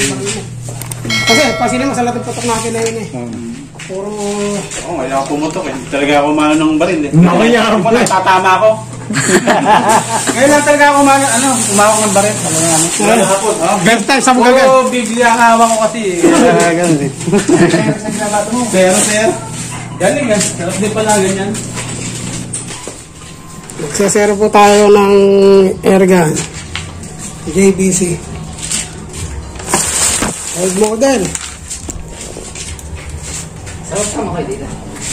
Kasi pasilin mo sa lahat ng putok natin na yun eh. Puro... Oo, ngayon ako pumutok eh. Talaga ako umano ng baril eh. Nakayarap mo na, tatama ako. Ngayon lang talaga ako umawak ng baril. First time sa mga Oo, bigla ang hawak ko kasi. Ganun din. Pero sir, galing yan. Sarap din pala ganyan. Magsasero po tayo ng airgun. JBC. Old model. Sarap ka mo kayo dito.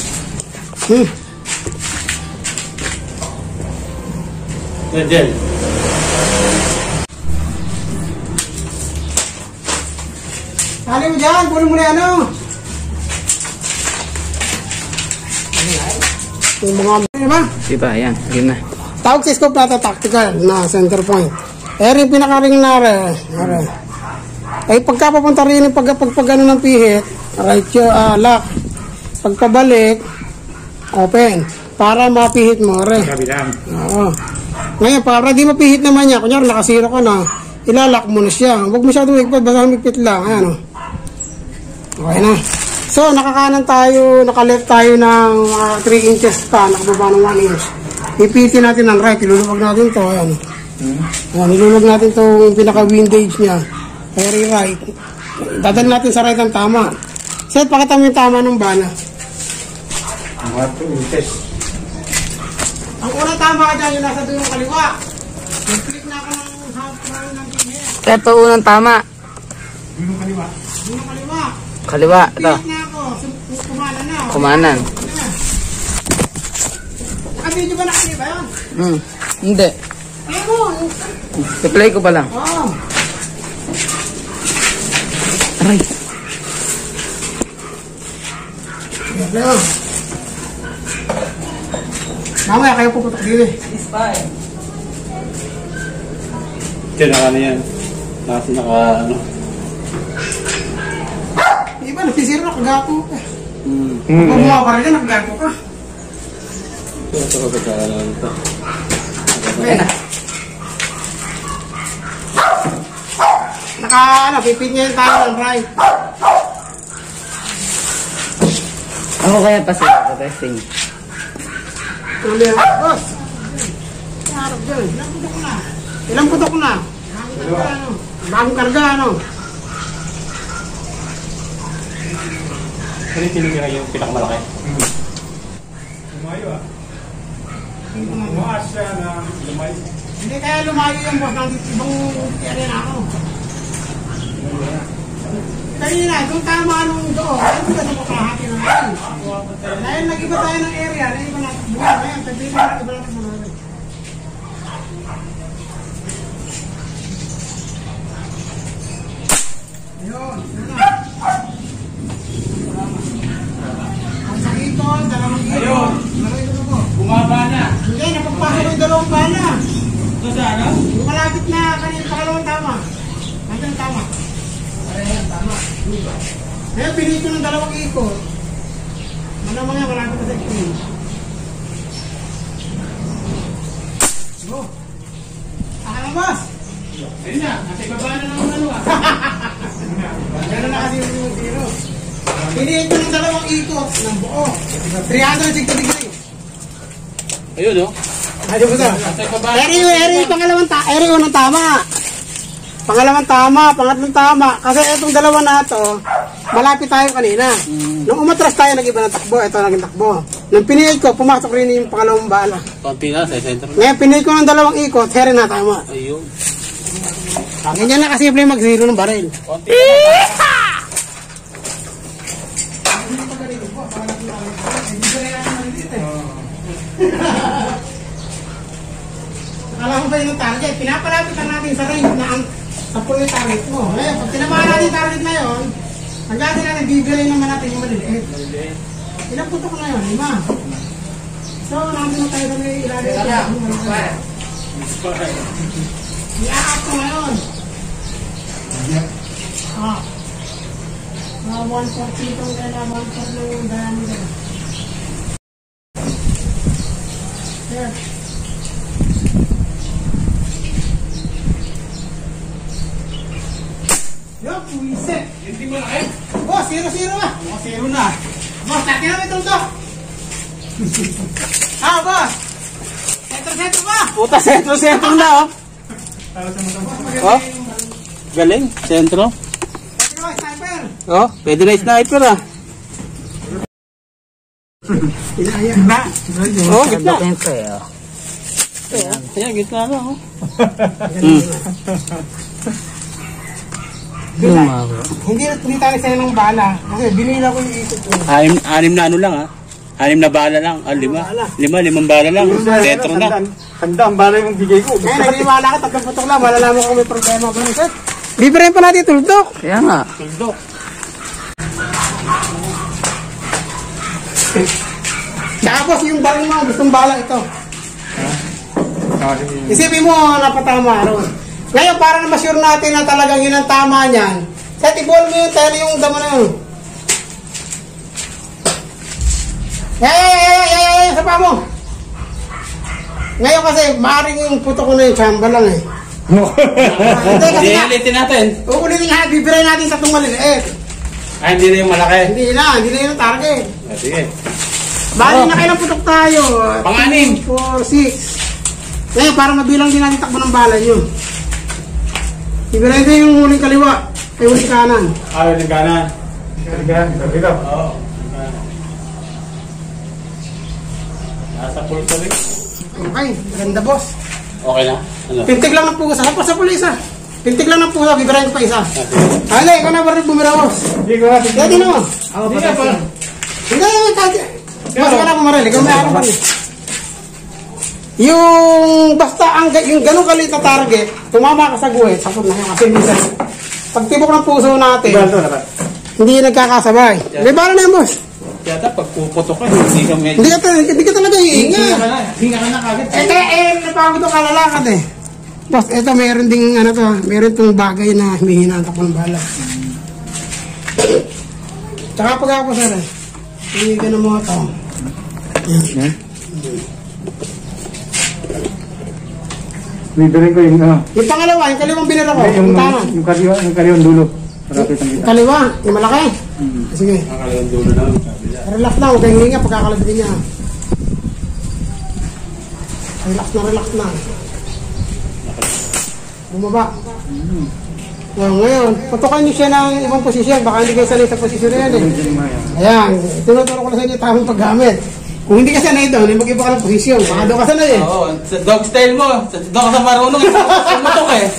Gel. Tali mo dyan, puno mo na ano. Yung mga ba? Diba, yan. Sige na. Tawag sa scope natin tactical na center point. Yung pinaka-ring na ay pagka papunta rin yung pagpagano ng pihit, right lock. Pagpabalik, open. Para mapihit mo rin. Oo. Ngayon, para di mapihit naman niya, kunyari nakasiro ka na, ilalak mo na siya. Huwag masyadong higpit, basta humigpit lang. Ayan o. Okay na. So, nakakanan tayo, nakaleft tayo ng 3 inches pa, nakababa ng 1 inch. Ipitin natin ng right, ilulubog natin to. Ayan. Ayan, ilulubog natin itong pinaka-windage niya. Very right. Dadal natin sa right ang tama. Seth, pakita mo yung tama ng bala. Mga 2 inches. Ang unang tama ka dyan, yung nasa doon ng kaliwa. Nag-click na ako ng half round ng pinhead. Ito unang tama. Yung kaliwa. Yung kaliwa. Kaliwa. Ito. Click na ako. Kumanan na. Kumanan. Naka-video ba nakali ba yun? Hindi. Ayaw mo. I-play ko pa lang. Oo. Aray. Ayaw. Mamaya kayo puputok din eh. Diyan, naka na yan. Naka Iba, nagsisiro na, kagato ka. Pag bumuha pa rin yan, nakagato ka. Ito ko pagkaalam ito. Okay na. Pipigyan tayo ng right. Ako kaya pa sila sa testing. Tuloy ang boss. Harap dyan. Ilang putok na? Ilang putok na? Bagong karga, ano? Ano yung tinigyan yung pinakamalaki? Lumayo ah. Umaas siya na lumayo. Hindi kaya lumayo yung boss. Nandito ibang area na ako. Kanina, doon tama nung doon. Ano ba sa makahati na natin? Dahil nag-iba tayo ng area, nag-iba natin buwan. Ngayon, pagbiba natin iba natin muna. Ayun, ang sakitol, dalawang ito. Ayun. Ito po. Bumaba na. Hindi, napagpasok yung dalawang bala. Ito sa ano? Yung malapit na kanina, pangalawang tama. Nandiyan tama. Ayan, tama. Ngayon, pinito ng dalawang ikot. Malamang yan, malapit na sa screen. Go. Akan boss. Ayun na, nasa ibaba na naman ano ah. Meron na kasi yung zero. Pinito ng dalawang ikot ng buo. 360 degree. Ayun oh. Ayun po ito. Nasa ibaba. Eri, unang tama. Pangalawang tama, pangatlong tama. Kasi itong dalawa na ito, malapit tayo kanina. Nung umatras tayo, nag-iba ng takbo. Ito naging takbo. Nung pinihid ko, pumasok rin yung pangalawang bala. Konti na, sa center. Ngayon, pinihid ko ng dalawang ikot, heri na tama. Ayun. Ganyan na kasi yung mag-zero ng baril. Konti na. Alam mo ba yung target? Pinapalapit lang natin sa range na ang tapos yung target mo. Ngayon, pag tinamaan natin yung target na yun, hanggang natin, bibigay naman natin yung maliliit. Ilang putok na yun? 5. So, nandun na tayo na may ilalim. I-aak ko ngayon. 140 itong kaya 140 yung diameter. Here. Yup, puwisit. Hindi mo na eh. Boss, 0-0 ah. Mga zero na. Boss, laki na may tuldok. Boss. Sentro ba? Puta, sentro na oh. Oh, galing, sentro. Pwede ba, sniper? Oh, pwede na sniper ah. Gitna. Oh, gitna. Ito eh. Oh. Ayan, gitna na oh. Hindi tayo sa'yo ng bala. Kasi binila ko yung isip ko. Anim na ano lang ah. 6 na bala lang. 5. 5 bala lang. Sentro na. Handa ang balay mong bigay ko. Ngayon, nagrimala ka, tagang putok lang. Malalaman ko may problema. Libre pa natin tuldok. Kaya nga. Tuldok. Tapos yung baril mo, gustong bala ito. Isipin mo, napatama ron. Ngayon, para na ma-sure natin na talagang yun ang tama niyan, set i-ball mo yung tele yung damo na yun. Sa pa mo. Ngayon kasi, maaaring yung puto ko na yung chamba lang eh. Hindi kasi nga, Ulitin natin. uulitin nga, bibiray natin sa itong maliliit. Hindi na yung malaki. Hindi na yun ang target. Sige. Bali na kailang putok tayo. Pang-anim. 2, 4, 6. Ngayon, para mabilang din natin takbo ng bala nyo. Bibiray din yung huling kaliwa. Ay, huling kanan. Ayaw ng ganan. Dito. Oo. Nasa pulso rin. Okay, ganda boss. Okay na? Ano? Pintig lang ng pusa. Hapos sa pulisa. Pintig lang ng pusa, bibirahin ko pa isa. Ano, ikaw na ba rin bumira boss? Hindi ko natin. Pwede naman. Hindi ka pa. Hindi, boss ka na bumaril. Ikaw may araw pa rin. Yung basta yung ganun kalit na target, tumama ka sa guhit, sakot na yun kasi minsan. Pagtibok ng puso natin, hindi nagkakasabay. May bala na yan, boss. Yata pag puputok ka, hindi ka medyo... Hindi ka talaga iinga. Hinga ka na kagad. Napagod ang kalalakad eh. Boss, eto meron ding ano to, meron tong bagay na hinihinantak ko ng bala. Tsaka pag ako sir, hindi ka na mga to. Bibirin ko yung ano. Yung pangalawa, yung kaliwang binira ko, yung tanan. Yung kaliwang dulo. Marapit ang kita. Kaliwa, yung malaki. Sige, Nakakalagang dulo na. relax lang, huwag kayong hinga pagkakalabitin niya. Relax na. Bumaba. Well, ngayon, putukan niyo siya ng ibang posisyon, baka hindi kayo sanay sa posisyon na yan eh. Ayan, tinuturo ko na sa inyo tamang paggamit. Kung hindi ka sanay doon, mag-iba ka ng posisyon, baka doon ka sanay eh. Oo, sa dog style mo. Doon ka sa marunong. Pumatok eh.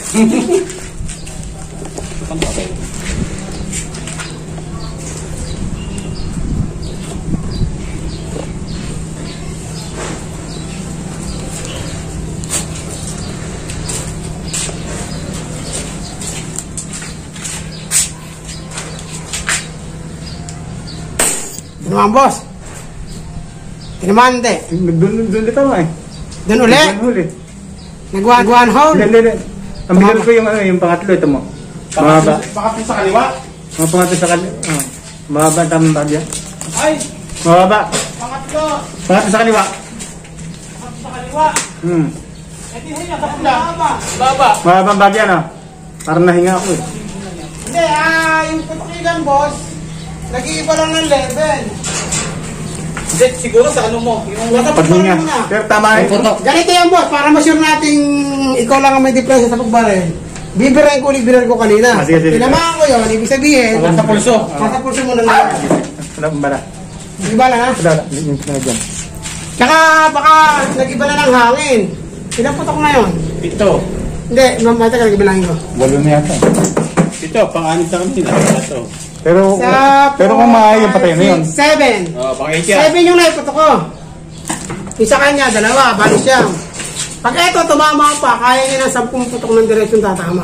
Ano naman, boss? Tinamante. Doon dito mo eh. Doon uli. Huli. Nag-one hole. Hindi. Ang bilang ko yung ano, yung pangatlo ito mo. Mahaba. Baka sa kaliwa. Mga pangatlo sa kaliwa. Mahaba tamang bagya. Ay, Mahaba. pangatlo. Pangatlo sa kaliwa. Sa kaliwa. Eh, di hinga sa pula. Baba. Mahaba ang bagya no. Parang nahinga ako eh. Hindi, yung putukigan, boss, nag-iiba lang ng level. Hindi, siguro sa ano mo. Yung Nasa Paghinga. pagbaril mo na. Pero tama eh. Ganito yan, boss, para ma-sure nating ikaw lang ang may diferensya sa pagbaril. Bibirahin ko ulit binar ko kanina. Sige. Tinamaan ko yun, ibig sabihin, nasa pulso. nasa pulso mo na lang. Wala pang bala. Iba lang ha? Wala. Yung sinagad dyan. Tsaka baka nag-iba na ng hangin. Ilang putok na yun? Ito. Hindi, mamata ka nag-ibalangin ko. Walo na yata. Ito, pang-anim sa kanina. Ito. Pero kung maaay yung patay na yun. 7. Oh, pang-8 7 yung naiputok ko. Isa kanya, dalawa, bali siya. Pag eto, tumama pa, kaya niya ng 10 putok ng direksyon tatama.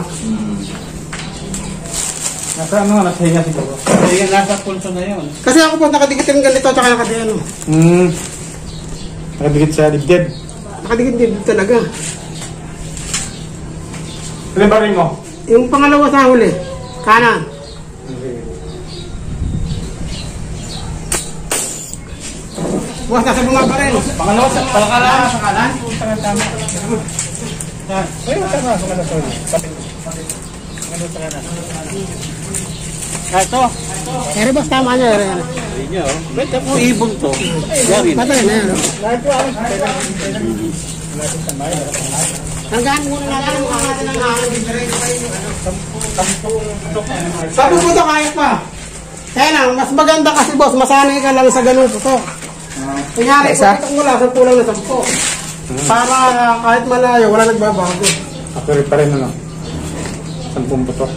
Nasa ano, nasa hinga siguro. Yan, nasa pulso na yun. Kasi ako po nakadikit yung ganito, tsaka nakadikit ano. Nakadikit sa dibdib. Nakadikit din talaga. Ano ba rin mo? Yung pangalawa sa huli, kanan. Bukas nasa bumaba rin. Pangalawa sa palakalan. Sa kanan. Ayun, tama. Sa kanan, sorry. Ito. Ere boss, tama niya. Ere. Ayun niya, oh. Bete po ibon to. Yari na. Patay na yan. Hanggang muna natin ang mga natin ang hangin. Sabi ko ito kahit pa. Kaya lang, mas maganda kasi boss, masanay ka lang sa ganun putok. Kunyari, putok mo lang sa tulang na 10. Para kahit malayo, wala nagbabago. Ako rin pa rin ano. 10 putok.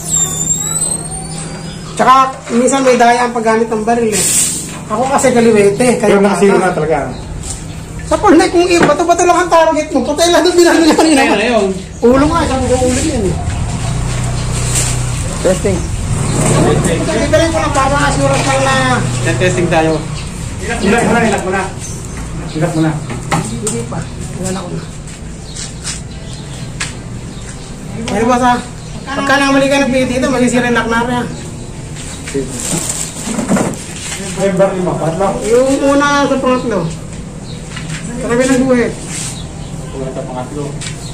Tsaka, minsan may daya ang paggamit ng baril eh. Ako kasi kaliwete. Pero nakasiro na talaga. Sa pulnek kung bato-bato lang ang target mo, patay lang doon binano niya kanina. Ayun, ayun. Ulo nga, isang ulo yan eh. Testing. Ibalin ko lang para assurance lang na Testing tayo. Ilak mo na. Ilak mo na. hindi pa. Wala ko na. Pero boss ha, pagka namali ka ng dito, masisira yung lock na rin ha. May baril mo, patlo. Yung una sa pangatlo. Sa kabi ng buhit. Wala ka pangatlo.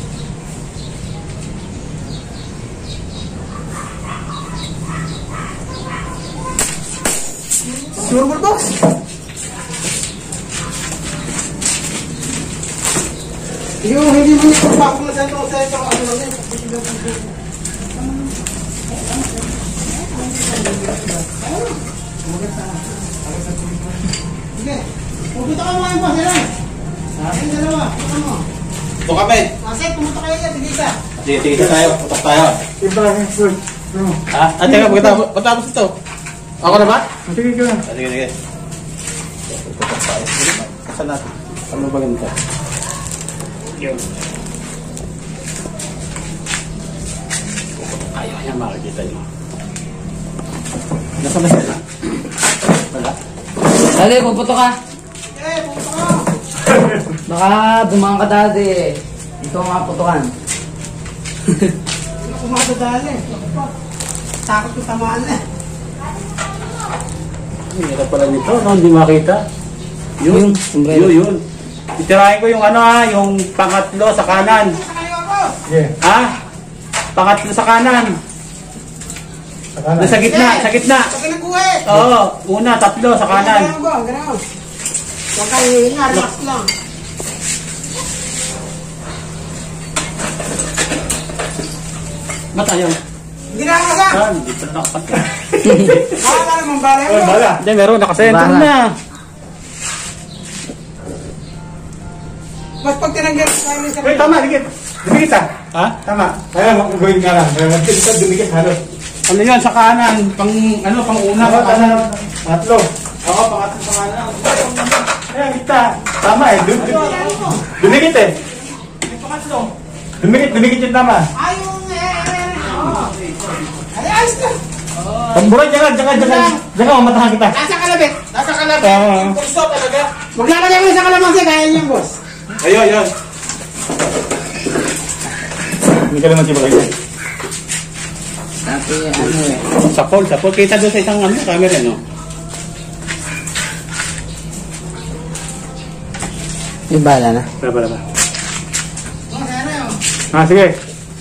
Sure ball box. Yung hindi mo nito pasok na sentro, ano lang yan. Sige, pupunta ka mga boss, yan. Yung dalawa, pupunta mo. Ito kami. Kasi pumunta kayo yan, hindi ka. Sige tayo. Putok tayo. Iba yung first. Ha? Teka, pagkatapos ito. Ako na ba? Sige ka na. Sige. Putok tayo. Kasan natin. Ano ba ganito? Yun. Ayaw makikita nyo. Nasa ba sila? Wala. Dali, puputo ka. Eh, pumunta ka. Baka dumaan ka dati. Ito ang mga putukan. Hindi ako madadali. Takot ko tamaan na. Hirap pala nito, no? Hindi makita. Yung sombrero. Yun. Itirahin ko yung yung pangatlo sa kanan. Pumunta kayo ako. Sige. Ha? Pangatlo sa kanan. Sa kanan. Sa gitna. Pag nagbuhay. Oo, una, tatlo sa kanan. Gano'n. Huwag kayo hihinga, relax lang. Ba't ayaw? Hindi na ako sa. Saan? Dito na nakapatid. Baka naman bala Ay, mo. bala. Hindi, meron. Nakasentro Bahala. na. Ba't pag tinanggal sa amin sa Wait, tama, dikit. Dumikit ah. Ha? Tama. Kaya mag-going ka lang. Kaya dumikit halos. Ano yun? Sa kanan. Pang una sa kanan. Tatlo. Oo, pangatlo sa kanan. Kaya kita. Tama eh. Dumikit eh. Pangatlo. Dumikit yung tama. Ayong ay, ayos na. Pagburay, jangan mamatahan kita. Nasa kalabit. Nasa kalabit. Oo. Pulso talaga. Maglalagay mo sa kalamansi, kaya niyo, boss. Ayun. Hindi ka naman sibagay. Dati, ano eh. Sa pole. Kita doon sa isang camera, no? Yung bala na. Ba. Oh, sana yun. Ah, sige.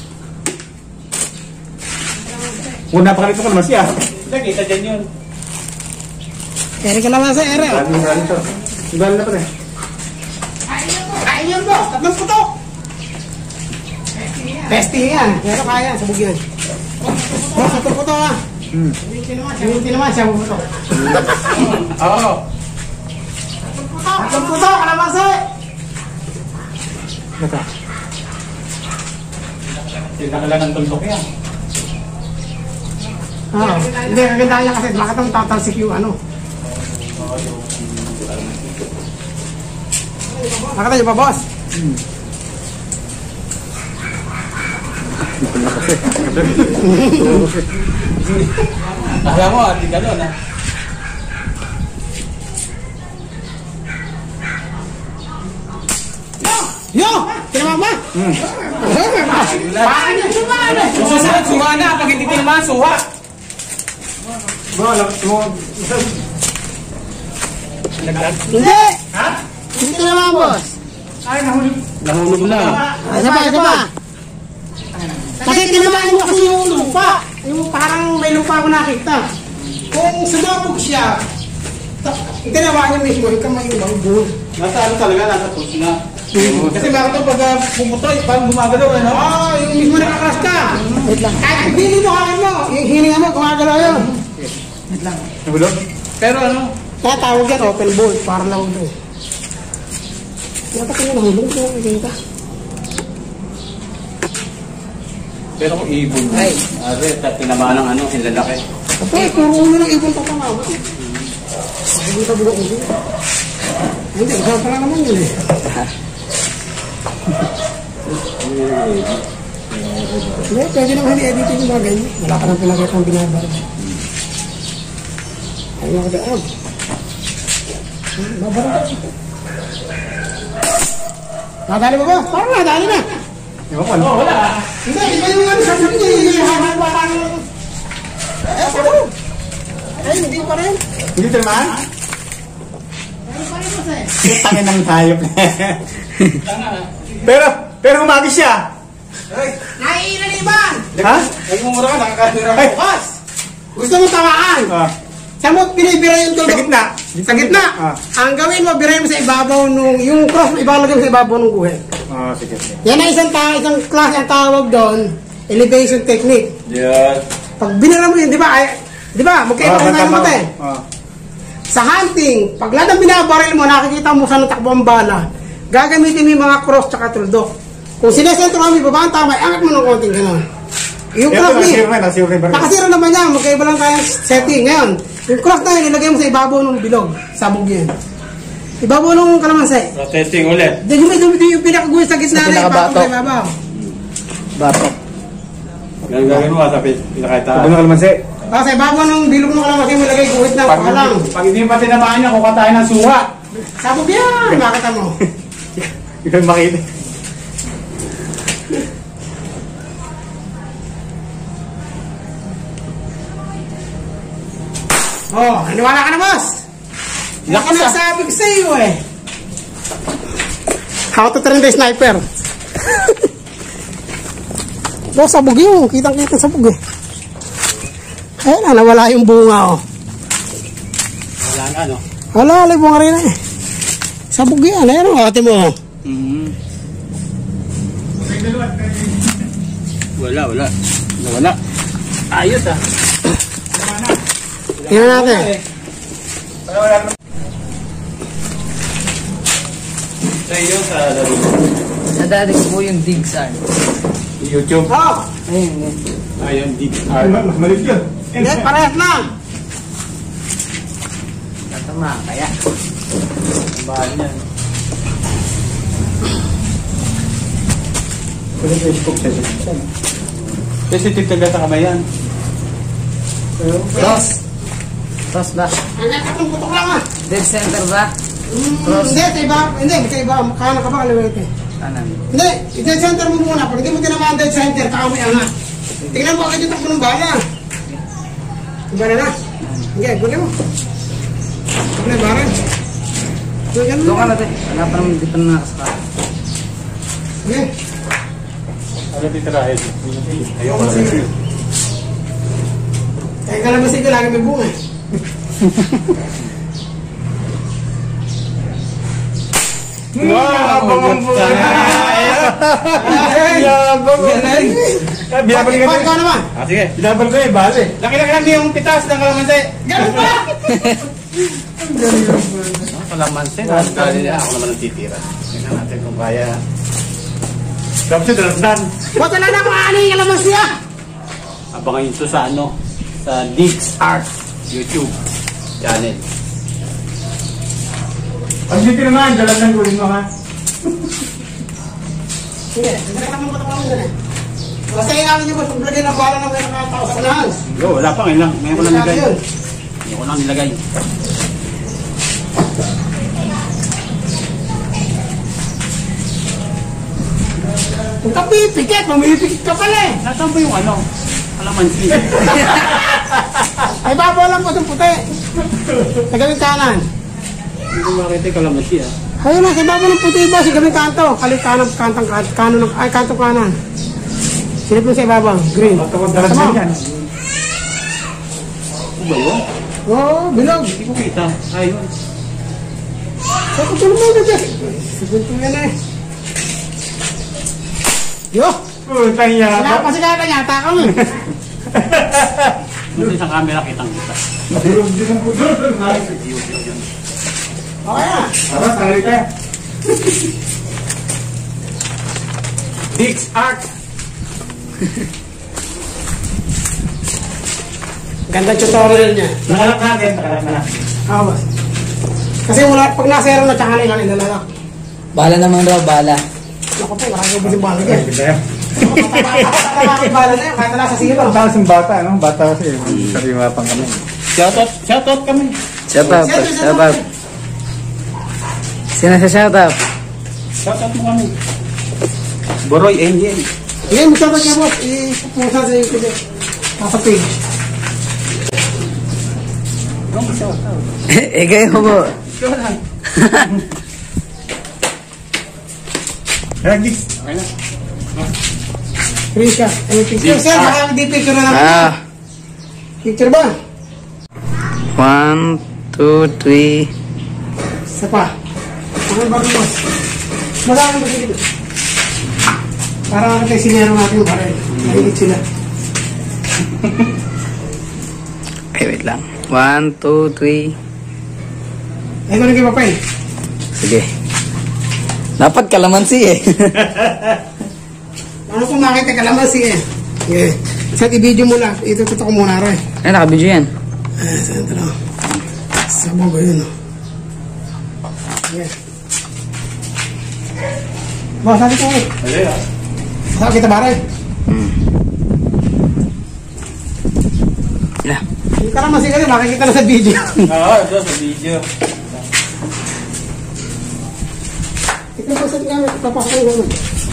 Una pa kalito ko naman siya. Hindi, kita dyan yun. Ere kalamansi, ere. Maraming to. Ibal na pa rin. Kain yan, boss. Tatlong putok. Testing yan. Pero kaya, sabog yan. Boss, tatlong putok ha. Sinuti naman siya, putok. Oo. Tatlong putok, kalamansi. Nata. Hindi na kailangan tuntok yan. Hindi, kagandaan niya kasi bakit ang tatalsik yung ano. Nakita niyo pa, boss? Kaya mo, hindi gano'n, ha? Yo! Tinamang ba? Paano niya? Sumano? Susunod, suha na. Pag hindi tinamaan, suha. Bro, lakas mo. Hindi! Ha? Hindi tinamang, boss. Ay, nahuli. Nahulog na. Isa pa. Kasi tinamaan niyo kasi yung ulo. lupa. Yung parang may lupa ako nakita. Kung sumabog siya, ginawa niya mismo, yung kamay yung buhol. Nasa ano talaga, nasa puso na. Kasi bakit ito pag pumutoy, parang gumagalaw eh, no? Oo, yung mismo nakakras ka. Wait lang. Kahit hindi mo kaya mo, yung hininga mo, gumagalaw yun. Wait lang. Nabulog? Pero ano? Kaya tawag yan, open bolt, para lang ito. Dapat ko yung nahulog, kung nakikita. Pero kung ibon. Ay. Ari, tinamaan ng ano, hinlalaki. Kapag, kung ulo ng ibon pa pang ako. Hindi ka bulo ulo. Hindi, kasama pa lang naman yun eh. Hindi, pwede naman i-editin yung mga ganyan. Wala ka nang pinagay kang binabar. Ay, mga kadaan. Babarang ka. Nadali ba ba? Parang nadali na. Ewan ko, ano? Wala. Hindi, iba yung ano sa sabi niya. Hindi, parang... Ano? Ay, hindi pa rin. Hindi tinamaan? Ay, pa rin kasi. Tangin ng hayop. pero humagis siya. Naiinaliban! Ha? Ay, mumura ka, nakakasira Ay! Boss! Gusto mo tawaan? Ah, Saan mo binibira yung sa tuldok? gitna. Sa gitna? Ah. Ang gawin mo, birayin mo sa ibabaw nung... Yung cross mo, ibalagay mo sa ibabaw nung guhit. Oh, sige. Yan ang isang klase ang tawag doon, elevation technique. Yes. Pag binira mo yun, di ba? Di ba? Magkaiba tayo ng mata eh. Oh. Sa hunting, pag lahat ng binabaril mo, nakikita mo saan natakbo ang bala, gagamitin mo yung mga cross tsaka tuldok. Kung sinesentro kami, babaan tama, angat mo ng konting gano'n. Yung Ito, cross nasiro na. nakasira naman yan, magkaiba lang tayong setting. Ngayon, yung cross na yun, ilagay mo sa ibabaw ng bilog, sabog yan. Ibabaw ng kalamansi. Protesting ulit. Dumi yung pinakaguhit sa gitna na pinakabatok. ipapag sa ibabaw. Batok. Ganun gagawin mo, sa pinakita. Ito na kalamansi. Sa ibabaw ng bilog ng kalamansi, mo ilagay guhit na palang. Pag hindi pa tinamaan niya, kuka tayo ng suha. Sabog yan, makita mo. Ikaw makita. Oh, naniwala ka na, boss? Lakas ah. Sabi ko sa iyo eh. How to train the sniper. Boss, sabog yun. Kitang-kitang sabog eh. Ayun na, nawala yung bunga oh. Wala na, no? Wala yung bunga rin eh. Sabog yan. Ayun o, ate mo. Wala. Wala. Ayos ah. Tingnan natin. Sa iyo, sa laro. Nadali ko po yung digsar. YouTube. Oh, Ayun, yun. Ayun, dig Ay, art. mas malit yun. hindi, parehas lang. Tatama, kaya. Mahal yan. Pwede ko i-scope sa siya. Sensitive talaga sa kamay yan. Cross. Cross ba? Ang nakatong putok lang ah. Dead center ba? Hindi, sa iba. Hindi, sa iba. Kanan ka ba kaliwit eh. Kanan. Hindi, i-dead center mo muna. Pag hindi mo tinamaan dead center, taka mo angat. Tingnan mo agad yung takbo ng bala. Yung bala na. Hindi, guli mo. Takbo na yung bala. So, yan Doon mo. ka natin. Wala pa naman, di pa na nakasaka. Sige. Ano titirahin? Ayoko na Sige. rin. Kaya kalabasin ko lagi may bunga. Abang ang buhay. Yabang. Binabal ka Ikaw naman. Ah, sige. Binabal ko eh, bale. Laki-laki lang yung pitas ng kalamansi. Ganun ba? Kalamansi na. Ako naman ang titira. Tingnan natin kung kaya. Tapos yung dalasdan. Ba't wala na kung ano yung kalaman siya? Abangan nyo ito sa ano? Sa Digs Art YouTube channel. Pag dito naman, dalasdan ko rin mo ha. Sige, hindi na kami matakamang dyan eh. Basta yung amin yung boss, maglagay ng bala ng mga nakatao sa unahan. Yo, wala pa ngayon lang. Ngayon ko lang nilagay. Ngayon ko lang nilagay. Kung ka pipikit, mamipikit ka pala eh. Nasaan ba yung ano? Kalamansi. Ay, babaw lang po itong puti. Sa gawing kanan. Hindi ko makita yung kalamansi ah. Ayun na, sa babaw ng puti ba, sa gawing kanto. Kalit kanan, kantong kanan. Ay, kantong kanan. Silip mo sa ibabaw. Green. Dalas Sama. din yan. Ano ba yun? Oo, bilog. Hindi ko kita. Ayun. Sabi ko naman na dyan. Sabi ko yan eh. Yo! Putang Wala yata. pa si kata niya, taka mo. Doon sa camera kitang kita. Nabulog din ang puto. Okay na. Tara, tangli ka. Dix Arc. Ganda tutorial niya. Nakalap natin. Nakalap na. Ako ba? Kasi wala, pag nasa na tsaka nila nilalak. Bala naman daw, bala. Ako po, nakakabos yung bala niya. Kita yan. Nakakabos bala na yan, kahit nasa silo. Ang talas ng bata, no? Bata kasi. Sariwa pang kami. Shoutout kami. Shout out, shout out. Sino sa shout out? Shoutout mo kami. Boroy Angel. Ngayon, magsabat niya boss. Ipupusa sa YouTube. Nasa page. Kayo po. Ikaw lang. Kaya Dix. Okay na. Free siya. Ay, picture sir, baka hindi picture na naman. Ah, Picture ba? 1, 2, 3. Isa pa. Ano ba ito boss? Masakang ba sila? Parang ano tayo sinero natin yung baril. Mahilig sila. Okay, wait lang. 1, 2, 3. Ay, ko naging papay. Sige. Dapat kalamansi eh. Ano kung makita kalamansi eh? Yeah. Sa i-video mo lang. Itututo ko muna rin. Ay, nakabidyo yan. Saan ito lang? Sabaw ba yun? Yeah. Boss, sabi ko eh. Dali ah. Saan kita ba rin? Ila. Yung kalamansi ka rin, makikita na sa video. Oo, ito sa video. Ito ba sa gamit? Papasok ko naman.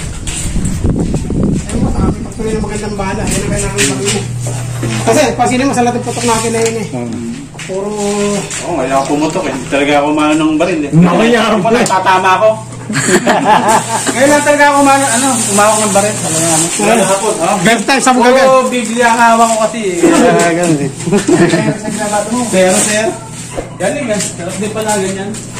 Ayun mo, sabi pa tuloy ng magandang bala. Yan ang kailangan ng bagay mo. Kasi, pasinin mo sa lahat ng putok natin na yun eh. Puro... Oo, ngayon ako pumutok eh. Hindi talaga ako mano ng baril eh. Nakayaan Ako nagtatama ako. Ngayon lang talaga ako umawak ng baril. Ano nga ano? Wala hapon. First time sa bugagan. Oo, bigla ang hawak ko kasi. Ganun eh. Pero sir, galing yan. Sarap din pala ganyan.